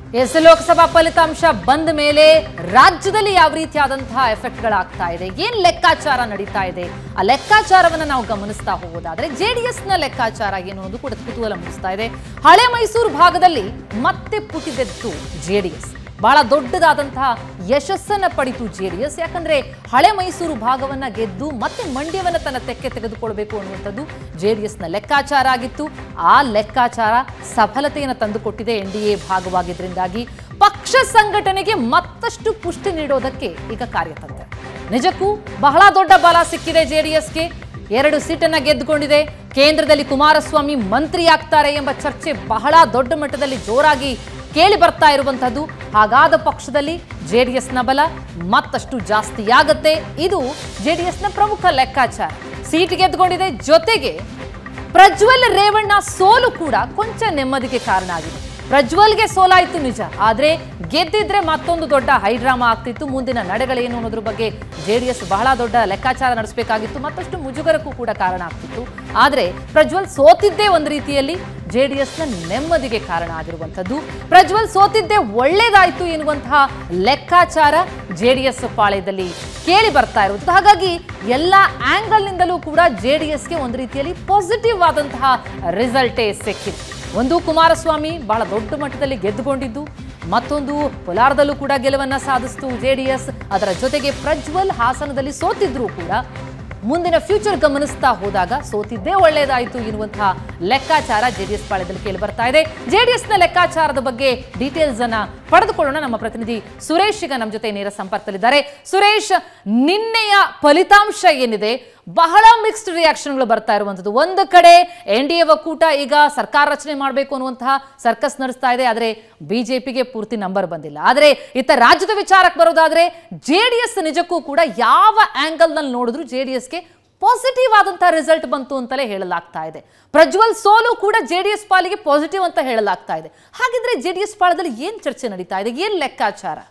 S Lok Sabha ಫಲಿತಾಂಶ ಬಂದ ಮೇಲೆ ರಾಜ್ಯದಲ್ಲಿ ಯಾವ ರೀತಿಯಾದಂತಹ ಎಫೆಕ್ಟ್ಗಳಾಗ್ತಾ ಇದೆ, ಏನ್ ಲೆಕ್ಕಾಚಾರ ನಡೀತಾ ಇದೆ, ಆ ಲೆಕ್ಕಾಚಾರವನ್ನ ನಾವು ಗಮನಿಸ್ತಾ ಹೋಗೋದಾದ್ರೆ ಜೆಡಿಎಸ್ ನ ಲೆಕ್ಕಾಚಾರ ಏನು ಅನ್ನೋದು ಕೂಡ ಕುತೂಹಲ ಮೂಡಿಸ್ತಾ ಇದೆ. ಹಳೆ ಮೈಸೂರು ಭಾಗದಲ್ಲಿ ಮತ್ತೆ ಪುಟಿದೆದ್ದು ಜೆಡಿಎಸ್ ಬಹಳ ದೊಡ್ಡದಾದಂತಹ ಯಶಸ್ಸನ್ನ ಪಡಿತು ಜೆಡಿಎಸ್. ಯಾಕಂದ್ರೆ ಹಳೆ ಮೈಸೂರು ಭಾಗವನ್ನ ಗೆದ್ದು ಮತ್ತೆ ಮಂಡ್ಯವನ್ನ ತನ್ನ ತೆಕ್ಕೆ ತೆಗೆದುಕೊಳ್ಬೇಕು ಅನ್ನುವಂಥದ್ದು ಜೆಡಿಎಸ್ ನ ಲೆಕ್ಕಾಚಾರ ಆಗಿತ್ತು. ಆ ಲೆಕ್ಕಾಚಾರ ಸಫಲತೆಯನ್ನು ತಂದುಕೊಟ್ಟಿದೆ ಎನ್ಡಿಎ ಭಾಗವಾಗಿದ್ರಿಂದಾಗಿ ಪಕ್ಷ ಸಂಘಟನೆಗೆ ಮತ್ತಷ್ಟು ಪುಷ್ಟಿ ನೀಡೋದಕ್ಕೆ ಈಗ ಕಾರ್ಯತಂತ್ರ. ನಿಜಕ್ಕೂ ಬಹಳ ದೊಡ್ಡ ಬಲ ಸಿಕ್ಕಿದೆ ಜೆಡಿಎಸ್ಗೆ. 2 ಸೀಟನ್ನ ಗೆದ್ದುಕೊಂಡಿದೆ. ಕೇಂದ್ರದಲ್ಲಿ ಕುಮಾರಸ್ವಾಮಿ ಮಂತ್ರಿ ಆಗ್ತಾರೆ ಎಂಬ ಚರ್ಚೆ ಬಹಳ ದೊಡ್ಡ ಮಟ್ಟದಲ್ಲಿ ಜೋರಾಗಿ ಕೇಳಿ ಬರ್ತಾ ಇರುವಂತದ್ದು. ಹಾಗಾದ ಪಕ್ಷದಲ್ಲಿ ಜೆಡಿಎಸ್ನ ಬಲ ಮತ್ತಷ್ಟು ಜಾಸ್ತಿಯಾಗತ್ತೆ. ಇದು ಜೆಡಿಎಸ್ನ ಪ್ರಮುಖ ಲೆಕ್ಕಾಚಾರ. ಸೀಟ್ ಗೆದ್ದುಕೊಂಡಿದೆ, ಜೊತೆಗೆ ಪ್ರಜ್ವಲ್ ರೇವಣ್ಣ ಸೋಲು ಕೂಡ ಕೊಂಚ ನೆಮ್ಮದಿಗೆ ಕಾರಣ ಆಗಿದೆ. ಪ್ರಜ್ವಲ್ಗೆ ಸೋಲಾಯಿತು ನಿಜ, ಆದ್ರೆ ಗೆದ್ದಿದ್ರೆ ಮತ್ತೊಂದು ದೊಡ್ಡ ಹೈಡ್ರಾಮಾ ಆಗ್ತಿತ್ತು. ಮುಂದಿನ ನಡೆಗಳೇನು ಅನ್ನೋದ್ರ ಬಗ್ಗೆ ಜೆಡಿಎಸ್ ಬಹಳ ದೊಡ್ಡ ಲೆಕ್ಕಾಚಾರ ನಡೆಸಬೇಕಾಗಿತ್ತು, ಮತ್ತಷ್ಟು ಮುಜುಗರಕ್ಕೂ ಕೂಡ ಕಾರಣ ಆಗ್ತಿತ್ತು. ಆದ್ರೆ ಪ್ರಜ್ವಲ್ ಸೋತಿದ್ದೇ ಒಂದು ರೀತಿಯಲ್ಲಿ ಜೆಡಿಎಸ್ನ ನೆಮ್ಮದಿಗೆ ಕಾರಣ ಆಗಿರುವಂಥದ್ದು. ಪ್ರಜ್ವಲ್ ಸೋತಿದ್ದೇ ಒಳ್ಳೇದಾಯ್ತು ಎನ್ನುವಂತಹ ಲೆಕ್ಕಾಚಾರ ಜೆಡಿಎಸ್ ಪಾಳ್ಯದಲ್ಲಿ ಕೇಳಿ ಬರ್ತಾ ಇರುವಂಥದ್ದು. ಹಾಗಾಗಿ ಎಲ್ಲ ಆಂಗಲ್ನಿಂದಲೂ ಕೂಡ ಜೆಡಿಎಸ್ಗೆ ಒಂದು ರೀತಿಯಲ್ಲಿ ಪಾಸಿಟಿವ್ ಆದಂತಹ ರಿಸಲ್ಟೇ ಸಿಕ್ಕಿದೆ. ಒಂದು ಕುಮಾರಸ್ವಾಮಿ ಬಹಳ ದೊಡ್ಡ ಮಟ್ಟದಲ್ಲಿ ಗೆದ್ದುಕೊಂಡಿದ್ದು, ಮತ್ತೊಂದು ಕೋಲಾರದಲ್ಲೂ ಕೂಡ ಗೆಲುವನ್ನ ಸಾಧಿಸಿತು ಜೆಡಿಎಸ್. ಅದರ ಜೊತೆಗೆ ಪ್ರಜ್ವಲ್ ಹಾಸನದಲ್ಲಿ ಸೋತಿದ್ರು ಕೂಡ ಮುಂದಿನ ಫ್ಯೂಚರ್ ಗಮನಿಸ್ತಾ ಹೋದಾಗ ಸೋತಿದ್ದೇ ಒಳ್ಳೆಯದಾಯಿತು ಎನ್ನುವಂತಹ ಲೆಕ್ಕಾಚಾರ ಜೆಡಿಎಸ್ ಪಾಳ್ಯದಲ್ಲಿ ಕೇಳಿ ಬರ್ತಾ ಇದೆ. ಜೆಡಿಎಸ್ನ ಲೆಕ್ಕಾಚಾರದ ಬಗ್ಗೆ ಡೀಟೇಲ್ಸ್ ಅನ್ನ ಪಡೆದುಕೊಳ್ಳೋಣ. ನಮ್ಮ ಪ್ರತಿನಿಧಿ ಸುರೇಶ್ ಈಗ ನಮ್ಮ ಜೊತೆ ನೇರ ಸಂಪರ್ಕದಲ್ಲಿದ್ದಾರೆ. ಸುರೇಶ್, ನಿನ್ನೆಯ ಫಲಿತಾಂಶ ಏನಿದೆ, ಬಹಳ ಮಿಕ್ಸ್ಡ್ ರಿಯಾಕ್ಷನ್ಗಳು ಬರ್ತಾ ಇರುವಂತದ್ದು. ಒಂದು ಕಡೆ ಎನ್ಡಿಎ ಒಕ್ಕೂಟ ಈಗ ಸರ್ಕಾರ ರಚನೆ ಮಾಡಬೇಕು ಅನ್ನುವಂತಹ ಸರ್ಕಸ್ ನಡೆಸ್ತಾ ಇದೆ, ಆದರೆ ಬಿಜೆಪಿಗೆ ಪೂರ್ತಿ ನಂಬರ್ ಬಂದಿಲ್ಲ. ಆದರೆ ಇತ್ತ ರಾಜ್ಯದ ವಿಚಾರಕ್ಕೆ ಬರೋದಾದ್ರೆ ಜೆಡಿಎಸ್ ನಿಜಕ್ಕೂ ಕೂಡ ಯಾವ ಆಂಗಲ್ ನಲ್ಲಿ ನೋಡಿದ್ರು ಜೆಡಿಎಸ್ಗೆ ಪಾಸಿಟಿವ್ ಆದಂತಹ ರಿಸಲ್ಟ್ ಬಂತು ಅಂತಲೇ ಹೇಳಲಾಗ್ತಾ ಇದೆ. ಪ್ರಜ್ವಲ್ ಸೋಲು ಕೂಡ ಜೆಡಿಎಸ್ ಪಾಲಿಗೆ ಪಾಸಿಟಿವ್ ಅಂತ ಹೇಳಲಾಗ್ತಾ ಇದೆ. ಹಾಗಿದ್ರೆ ಜೆಡಿಎಸ್ ಪಾಳದಲ್ಲಿ ಏನ್ ಚರ್ಚೆ ನಡೀತಾ ಇದೆ, ಏನ್ ಲೆಕ್ಕಾಚಾರ?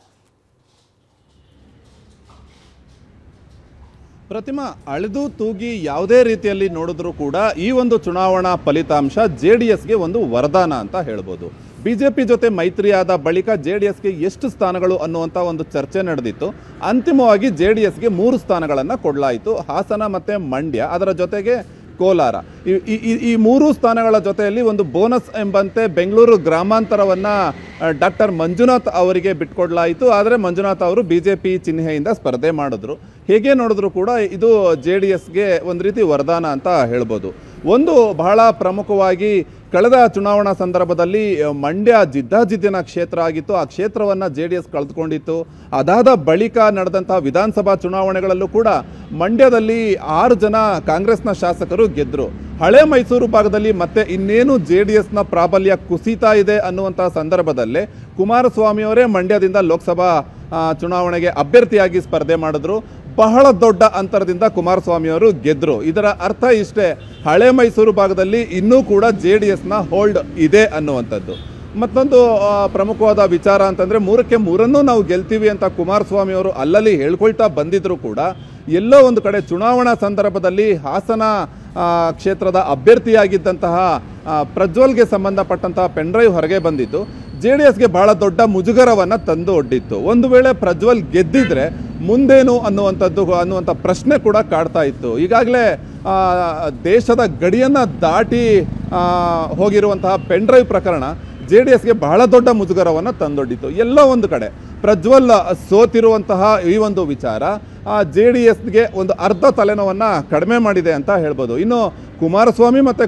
ಪ್ರತಿಮಾ, ಅಳೆದು ತೂಗಿ ಯಾವುದೇ ರೀತಿಯಲ್ಲಿ ನೋಡಿದ್ರೂ ಕೂಡ ಈ ಒಂದು ಚುನಾವಣಾ ಫಲಿತಾಂಶ ಜೆಡಿಎಸ್ಗೆ ಒಂದು ವರದಾನ ಅಂತ ಹೇಳ್ಬೋದು. ಬಿಜೆಪಿ ಜೊತೆ ಮೈತ್ರಿಯಾದ ಬಳಿಕ ಜೆಡಿಎಸ್ಗೆ ಎಷ್ಟು ಸ್ಥಾನಗಳು ಅನ್ನುವಂಥ ಒಂದು ಚರ್ಚೆ ನಡೆದಿತ್ತು. ಅಂತಿಮವಾಗಿ ಜೆಡಿಎಸ್ಗೆ 3 ಸ್ಥಾನಗಳನ್ನು ಕೊಡಲಾಯಿತು, ಹಾಸನ ಮತ್ತು ಮಂಡ್ಯ, ಅದರ ಜೊತೆಗೆ ಕೋಲಾರ. ಈ 3 ಸ್ಥಾನಗಳ ಜೊತೆಯಲ್ಲಿ ಒಂದು ಬೋನಸ್ ಎಂಬಂತೆ ಬೆಂಗಳೂರು ಗ್ರಾಮಾಂತರವನ್ನು ಡಾಕ್ಟರ್ ಮಂಜುನಾಥ್ ಅವರಿಗೆ ಬಿಟ್ಕೊಡ್ಲಾಯಿತು. ಆದರೆ ಮಂಜುನಾಥ್ ಅವರು ಬಿಜೆಪಿ ಚಿಹ್ನೆಯಿಂದ ಸ್ಪರ್ಧೆ ಮಾಡಿದ್ರು. ಹೇಗೆ ನೋಡಿದ್ರು ಕೂಡ ಇದು ಜೆಡಿಎಸ್ಗೆ ಒಂದು ರೀತಿ ವರದಾನ ಅಂತ ಹೇಳ್ಬೋದು. ಒಂದು ಬಹಳ ಪ್ರಮುಖವಾಗಿ ಕಳೆದ ಚುನಾವಣಾ ಸಂದರ್ಭದಲ್ಲಿ ಮಂಡ್ಯ ಜಿದ್ದಾಜಿದ್ದಿನ ಕ್ಷೇತ್ರ ಆಗಿತ್ತು. ಆ ಕ್ಷೇತ್ರವನ್ನು ಜೆಡಿಎಸ್ ಕಳೆದುಕೊಂಡಿತ್ತು. ಅದಾದ ಬಳಿಕ ನಡೆದಂಥ ವಿಧಾನಸಭಾ ಚುನಾವಣೆಗಳಲ್ಲೂ ಕೂಡ ಮಂಡ್ಯದಲ್ಲಿ 6 ಜನ ಕಾಂಗ್ರೆಸ್ನ ಶಾಸಕರು ಗೆದ್ದರು. ಹಳೆ ಮೈಸೂರು ಭಾಗದಲ್ಲಿ ಮತ್ತೆ ಇನ್ನೇನು ಜೆಡಿಎಸ್ನ ಪ್ರಾಬಲ್ಯ ಕುಸಿತಾ ಇದೆ ಅನ್ನುವಂಥ ಸಂದರ್ಭದಲ್ಲೇ ಕುಮಾರಸ್ವಾಮಿಯವರೇ ಮಂಡ್ಯದಿಂದ ಲೋಕಸಭಾ ಚುನಾವಣೆಗೆ ಅಭ್ಯರ್ಥಿಯಾಗಿ ಸ್ಪರ್ಧೆ ಮಾಡಿದ್ರು. ಬಹಳ ದೊಡ್ಡ ಅಂತರದಿಂದ ಕುಮಾರಸ್ವಾಮಿಯವರು ಗೆದ್ದರು. ಇದರ ಅರ್ಥ ಇಷ್ಟೇ, ಹಳೆ ಮೈಸೂರು ಭಾಗದಲ್ಲಿ ಇನ್ನೂ ಕೂಡ ಜೆಡಿಎಸ್ನ ಹೋಲ್ಡ್ ಇದೆ ಅನ್ನುವಂಥದ್ದು. ಮತ್ತೊಂದು ಪ್ರಮುಖವಾದ ವಿಚಾರ ಅಂತಂದರೆ 3ಕ್ಕೆ 3 ನಾವು ಗೆಲ್ತೀವಿ ಅಂತ ಕುಮಾರಸ್ವಾಮಿಯವರು ಅಲ್ಲಲ್ಲಿ ಹೇಳ್ಕೊಳ್ತಾ ಬಂದಿದ್ರು ಕೂಡ ಎಲ್ಲೋ ಒಂದು ಕಡೆ ಚುನಾವಣಾ ಸಂದರ್ಭದಲ್ಲಿ ಹಾಸನ ಕ್ಷೇತ್ರದ ಅಭ್ಯರ್ಥಿಯಾಗಿದ್ದಂತಹ ಪ್ರಜ್ವಲ್ಗೆ ಸಂಬಂಧಪಟ್ಟಂತಹ ಪೆನ್ಡ್ರೈವ್ ಹೊರಗೆ ಬಂದಿತ್ತು. ಜೆಡಿಎಸ್ಗೆ ಬಹಳ ದೊಡ್ಡ ಮುಜುಗರವನ್ನು ತಂದು ಒಡ್ಡಿತ್ತು. ಒಂದು ವೇಳೆ ಪ್ರಜ್ವಲ್ ಗೆದ್ದಿದ್ರೆ ಮುಂದೇನು ಅನ್ನುವಂಥ ಪ್ರಶ್ನೆ ಕೂಡ ಕಾಡ್ತಾ ಇತ್ತು. ಈಗಾಗಲೇ ದೇಶದ ಗಡಿಯನ್ನು ದಾಟಿ ಹೋಗಿರುವಂತಹ ಪೆನ್ಡ್ರೈವ್ ಪ್ರಕರಣ ಜೆಡಿಎಸ್ಗೆ ಬಹಳ ದೊಡ್ಡ ಮುಜುಗರವನ್ನು ತಂದೊಡ್ಡಿತ್ತು. ಎಲ್ಲೋ ಒಂದು ಕಡೆ ಪ್ರಜ್ವಲ್ ಸೋತಿರುವಂತಹ ಈ ಒಂದು ವಿಚಾರ ಜೆಡಿಎಸ್ಗೆ ಒಂದು ಅರ್ಧ ತಲೆನೋವನ್ನು ಕಡಿಮೆ ಮಾಡಿದೆ ಅಂತ ಹೇಳ್ಬೋದು. ಇನ್ನು ಕುಮಾರಸ್ವಾಮಿ ಮತ್ತು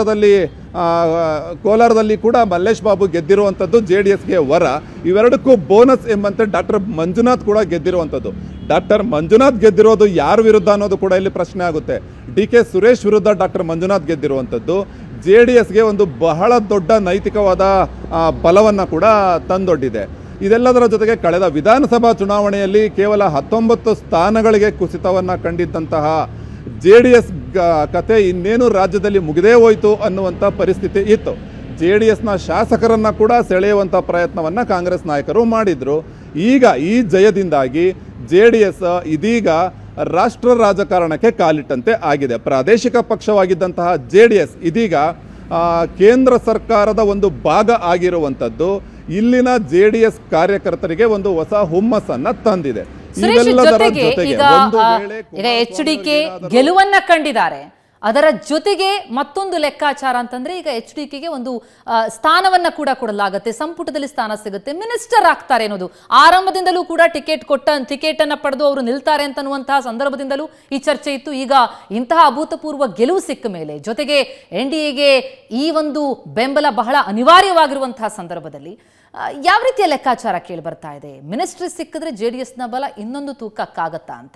ಕೋಲಾರದಲ್ಲಿ ಕೂಡ ಮಲ್ಲೇಶ್ ಬಾಬು ಗೆದ್ದಿರುವಂಥದ್ದು ಜೆಡಿಎಸ್ಗೆ ವರ. ಇವೆರಡಕ್ಕೂ ಬೋನಸ್ ಎಂಬಂತೆ ಡಾಕ್ಟರ್ ಮಂಜುನಾಥ್ ಕೂಡ ಗೆದ್ದಿರುವಂಥದ್ದು. ಡಾಕ್ಟರ್ ಮಂಜುನಾಥ್ ಗೆದ್ದಿರೋದು ಯಾರ ವಿರುದ್ಧ ಅನ್ನೋದು ಕೂಡ ಇಲ್ಲಿ ಪ್ರಶ್ನೆ ಆಗುತ್ತೆ. ಡಿ.ಕೆ. ಸುರೇಶ್ ವಿರುದ್ಧ ಡಾಕ್ಟರ್ ಮಂಜುನಾಥ್ ಗೆದ್ದಿರುವಂಥದ್ದು ಜೆಡಿಎಸ್ಗೆ ಒಂದು ಬಹಳ ದೊಡ್ಡ ನೈತಿಕವಾದ ಬಲವನ್ನು ಕೂಡ ತಂದೊಡ್ಡಿದೆ. ಇದೆಲ್ಲದರ ಜೊತೆಗೆ ಕಳೆದ ವಿಧಾನಸಭಾ ಚುನಾವಣೆಯಲ್ಲಿ ಕೇವಲ 19 ಸ್ಥಾನಗಳಿಗೆ ಕುಸಿತವನ್ನು ಕಂಡಿದ್ದಂತಹ ಜೆಡಿಎಸ್ ಕತೆ ಇನ್ನೇನು ರಾಜ್ಯದಲ್ಲಿ ಮುಗಿದೇ ಹೋಯಿತು ಅನ್ನುವಂಥ ಪರಿಸ್ಥಿತಿ ಇತ್ತು. ಜೆಡಿಎಸ್ನ ಶಾಸಕರನ್ನು ಕೂಡ ಸೆಳೆಯುವಂಥ ಪ್ರಯತ್ನವನ್ನು ಕಾಂಗ್ರೆಸ್ ನಾಯಕರು ಮಾಡಿದರು. ಈಗ ಈ ಜಯದಿಂದಾಗಿ ಜೆಡಿಎಸ್ ಇದೀಗ ರಾಷ್ಟ್ರ ರಾಜಕಾರಣಕ್ಕೆ ಕಾಲಿಟ್ಟಂತೆ ಆಗಿದೆ. ಪ್ರಾದೇಶಿಕ ಪಕ್ಷವಾಗಿದ್ದಂತಹ ಜೆಡಿಎಸ್ ಇದೀಗ ಕೇಂದ್ರ ಸರ್ಕಾರದ ಒಂದು ಭಾಗ ಆಗಿರುವಂಥದ್ದು ಇಲ್ಲಿನ JDS ಕಾರ್ಯಕರ್ತರಿಗೆ ಒಂದು ಹೊಸ ಹುಮ್ಮಸ್ಸನ್ನ ತಂದಿದೆ. ಈಗ HDK ಗೆಲುವನ್ನ ಕಂಡಿದ್ದಾರೆ, ಅದರ ಜೊತೆಗೆ ಮತ್ತೊಂದು ಲೆಕ್ಕಾಚಾರ ಅಂತಂದ್ರೆ ಈಗ HDKಗೆ ಒಂದು ಸ್ಥಾನವನ್ನ ಕೂಡ ಕೊಡಲಾಗುತ್ತೆ, ಸಂಪುಟದಲ್ಲಿ ಸ್ಥಾನ ಸಿಗುತ್ತೆ, ಮಿನಿಸ್ಟರ್ ಆಗ್ತಾರೆ ಅನ್ನೋದು ಆರಂಭದಿಂದಲೂ ಕೂಡ ಟಿಕೆಟ್ ಅನ್ನ ಪಡೆದು ಅವರು ನಿಲ್ತಾರೆ ಅಂತನ್ನುವಂತಹ ಸಂದರ್ಭದಿಂದಲೂ ಈ ಚರ್ಚೆ ಇತ್ತು. ಈಗ ಇಂತಹ ಅಭೂತಪೂರ್ವ ಗೆಲುವು ಸಿಕ್ಕ ಮೇಲೆ ಜೊತೆಗೆ NDAಗೆ ಈ ಒಂದು ಬೆಂಬಲ ಬಹಳ ಅನಿವಾರ್ಯವಾಗಿರುವಂತಹ ಸಂದರ್ಭದಲ್ಲಿ ಯಾವ ರೀತಿಯ ಲೆಕ್ಕಾಚಾರ ಕೇಳಿ ಬರ್ತಾ ಇದೆ? ಮಿನಿಸ್ಟ್ರಿ ಸಿಕ್ಕಿದ್ರೆ JDSನ ಬಲ ಇನ್ನೊಂದು ತೂಕಕ್ಕಾಗತ್ತಾ ಅಂತ?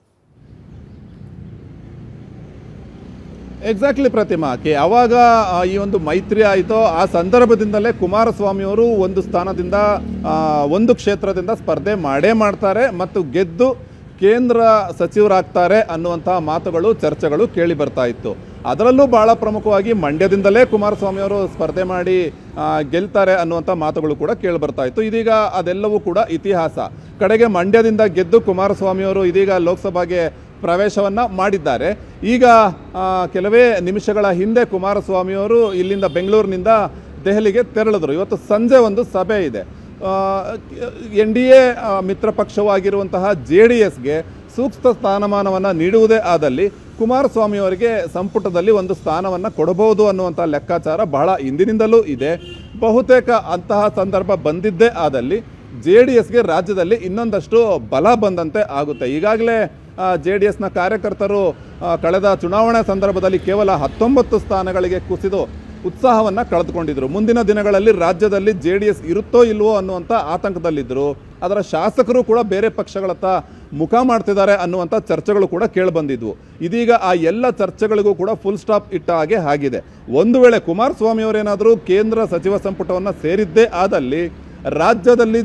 ಎಕ್ಸಾಕ್ಟ್ಲಿ ಪ್ರತಿಮಾ, ಯಾವಾಗ ಈ ಒಂದು ಮೈತ್ರಿ ಆಯಿತೋ ಆ ಸಂದರ್ಭದಿಂದಲೇ ಕುಮಾರಸ್ವಾಮಿ ಅವರು ಒಂದು ಸ್ಥಾನದಿಂದ ಒಂದು ಕ್ಷೇತ್ರದಿಂದ ಸ್ಪರ್ಧೆ ಮಾಡೇ ಮಾಡ್ತಾರೆ ಮತ್ತು ಗೆದ್ದು ಕೇಂದ್ರ ಸಚಿವರಾಗ್ತಾರೆ ಅನ್ನುವಂತಹ ಮಾತುಗಳು ಚರ್ಚೆಗಳು ಕೇಳಿ ಬರ್ತಾ ಇತ್ತು. ಅದರಲ್ಲೂ ಬಹಳ ಪ್ರಮುಖವಾಗಿ ಮಂಡ್ಯದಿಂದಲೇ ಕುಮಾರಸ್ವಾಮಿ ಅವರು ಸ್ಪರ್ಧೆ ಮಾಡಿ ಗೆಲ್ತಾರೆ ಅನ್ನುವಂಥ ಮಾತುಗಳು ಕೂಡ ಕೇಳಿ ಬರ್ತಾ ಇತ್ತು. ಇದೀಗ ಅದೆಲ್ಲವೂ ಕೂಡ ಇತಿಹಾಸ. ಕಡೆಗೆ ಮಂಡ್ಯದಿಂದ ಗೆದ್ದು ಕುಮಾರಸ್ವಾಮಿ ಅವರು ಇದೀಗ ಲೋಕಸಭೆಗೆ ಪ್ರವೇಶವನ್ನ ಮಾಡಿದ್ದಾರೆ. ಈಗ ಕೆಲವೇ ನಿಮಿಷಗಳ ಹಿಂದೆ ಕುಮಾರಸ್ವಾಮಿ ಅವರು ಇಲ್ಲಿಂದ ಬೆಂಗಳೂರಿನಿಂದ ದೆಹಲಿಗೆ ತೆರಳಿದ್ರು. ಇವತ್ತು ಸಂಜೆ ಒಂದು ಸಭೆ ಇದೆ. NDA ಮಿತ್ರ ಪಕ್ಷವಾಗಿರುವಂತಹ JDSಗೆ ಸೂಕ್ತ ಸ್ಥಾನಮಾನವನ್ನು ನೀಡುವುದೇ ಆದಲ್ಲಿ ಕುಮಾರಸ್ವಾಮಿ ಅವರಿಗೆ ಸಂಪುಟದಲ್ಲಿ ಒಂದು ಸ್ಥಾನವನ್ನು ಕೊಡಬಹುದು ಅನ್ನುವಂಥ ಲೆಕ್ಕಾಚಾರ ಬಹಳ ಹಿಂದಿನಿಂದಲೂ ಇದೆ. ಬಹುತೇಕ ಅಂತಹ ಸಂದರ್ಭ ಬಂದಿದ್ದೇ ಆದಲ್ಲಿ JDSಗೆ ರಾಜ್ಯದಲ್ಲಿ ಇನ್ನೊಂದಷ್ಟು ಬಲ ಬಂದಂತೆ ಆಗುತ್ತೆ. ಈಗಾಗಲೇ JDSನ ಕಾರ್ಯಕರ್ತರು ಕಳೆದ ಚುನಾವಣಾ ಸಂದರ್ಭದಲ್ಲಿ ಕೇವಲ 19 ಸ್ಥಾನಗಳಿಗೆ ಕುಸಿದು ಉತ್ಸಾಹವನ್ನು ಕಳೆದುಕೊಂಡಿದ್ರು. ಮುಂದಿನ ದಿನಗಳಲ್ಲಿ ರಾಜ್ಯದಲ್ಲಿ JDS ಇರುತ್ತೋ ಇಲ್ವೋ ಅನ್ನುವಂಥ ಆತಂಕದಲ್ಲಿದ್ದರು. ಅದರ ಶಾಸಕರು ಕೂಡ ಬೇರೆ ಪಕ್ಷಗಳತ್ತ ಮುಖ ಮಾಡ್ತಿದ್ದಾರೆ ಅನ್ನುವಂಥ ಚರ್ಚೆಗಳು ಕೂಡ ಕೇಳಿಬಂದಿದ್ವು. ಇದೀಗ ಆ ಎಲ್ಲ ಚರ್ಚೆಗಳಿಗೂ ಕೂಡ ಫುಲ್ ಸ್ಟಾಪ್ ಇಟ್ಟ ಹಾಗೆ ಆಗಿದೆ. ಒಂದು ವೇಳೆ ಕುಮಾರಸ್ವಾಮಿ ಅವರೇನಾದರೂ ಕೇಂದ್ರ ಸಚಿವ ಸಂಪುಟವನ್ನು ಸೇರಿದ್ದೇ ಆದಲ್ಲಿ ರಾಜ್ಯದಲ್ಲಿ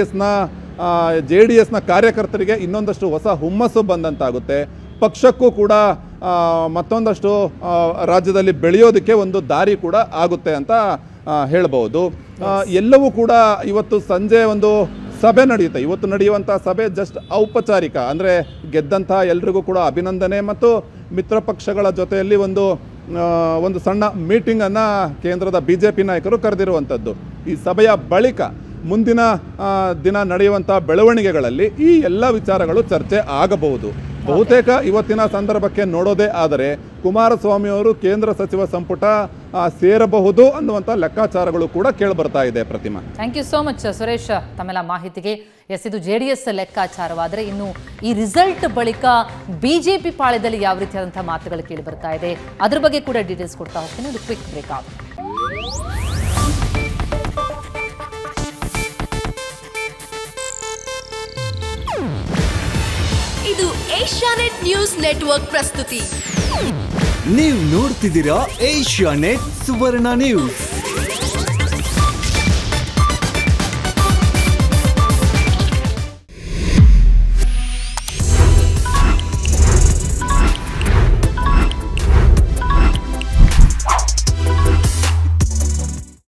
JDSನ ಕಾರ್ಯಕರ್ತರಿಗೆ ಇನ್ನೊಂದಷ್ಟು ಹೊಸ ಹುಮ್ಮಸ್ಸು ಬಂದಂತಾಗುತ್ತೆ. ಪಕ್ಷಕ್ಕೂ ಕೂಡ ಮತ್ತೊಂದಷ್ಟು ರಾಜ್ಯದಲ್ಲಿ ಬೆಳೆಯೋದಕ್ಕೆ ಒಂದು ದಾರಿ ಕೂಡ ಆಗುತ್ತೆ ಅಂತ ಹೇಳ್ಬೋದು. ಎಲ್ಲವೂ ಕೂಡ ಇವತ್ತು ಸಂಜೆ ಒಂದು ಸಭೆ ನಡೆಯುತ್ತೆ. ಇವತ್ತು ನಡೆಯುವಂಥ ಸಭೆ ಜಸ್ಟ್ ಔಪಚಾರಿಕ, ಅಂದರೆ ಗೆದ್ದಂಥ ಎಲ್ರಿಗೂ ಕೂಡ ಅಭಿನಂದನೆ ಮತ್ತು ಮಿತ್ರ ಪಕ್ಷಗಳ ಜೊತೆಯಲ್ಲಿ ಒಂದು ಸಣ್ಣ ಮೀಟಿಂಗನ್ನು ಕೇಂದ್ರದ BJP ನಾಯಕರು ಕರೆದಿರುವಂಥದ್ದು. ಈ ಸಭೆಯ ಬಳಿಕ ಮುಂದಿನ ದಿನ ನಡೆಯುವಂಥ ಬೆಳವಣಿಗೆಗಳಲ್ಲಿ ಈ ಎಲ್ಲ ವಿಚಾರಗಳು ಚರ್ಚೆ ಆಗಬಹುದು. ಬಹುತೇಕ ಇವತ್ತಿನ ಸಂದರ್ಭಕ್ಕೆ ನೋಡೋದೇ ಆದರೆ ಕುಮಾರಸ್ವಾಮಿ ಅವರು ಕೇಂದ್ರ ಸಚಿವ ಸಂಪುಟ ಸೇರಬಹುದು ಅನ್ನುವಂಥ ಲೆಕ್ಕಾಚಾರಗಳು ಕೂಡ ಕೇಳಿಬರ್ತಾ ಇದೆ. Pratima, thank you so much Suresh ತಮ್ಮೆಲ್ಲ ಮಾಹಿತಿಗೆ. ಇದು JDS ಲೆಕ್ಕಾಚಾರವಾದರೆ ಇನ್ನು ಈ ರಿಸಲ್ಟ್ ಬಳಿಕ BJP ಪಾಳ್ಯದಲ್ಲಿ ಯಾವ ರೀತಿಯಾದಂತಹ ಮಾತುಗಳು ಕೇಳಿ ಬರ್ತಾ ಇದೆ ಅದ್ರ ಬಗ್ಗೆ ಕೂಡ ಡೀಟೇಲ್ಸ್ ಕೊಡ್ತಾ ಹೋಗ್ತೀನಿ. ಒಂದು ಕ್ವಿಕ್ ಬ್ರೇಕ್ ಆಗುತ್ತೆ. ಇದು ಏಷ್ಯಾನೆಟ್ ನ್ಯೂಸ್ ನೆಟ್ವರ್ಕ್ ಪ್ರಸ್ತುತಿ. ನೀವು ನೋಡ್ತಿದ್ದೀರಾ ಏಷ್ಯಾನೆಟ್ ಸುವರ್ಣ ನ್ಯೂಸ್.